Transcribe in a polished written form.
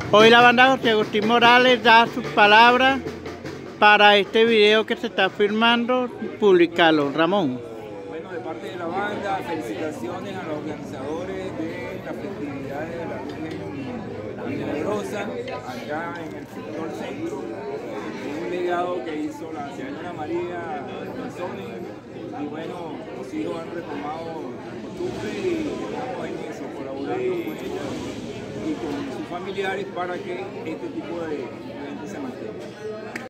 Hoy la banda José Agustín Morales da sus palabras para este video que se está filmando, publicarlo. Ramón. Bueno, de parte de la banda, felicitaciones a los organizadores de las festividades de la Virgen Milagrosa, acá en el sector centro. Un legado que hizo la señora María Manzoni, y bueno, los hijos han retomado la costumbre y estamos en eso, colaborando con ella y con sus familiares para que este tipo de eventos se mantenga.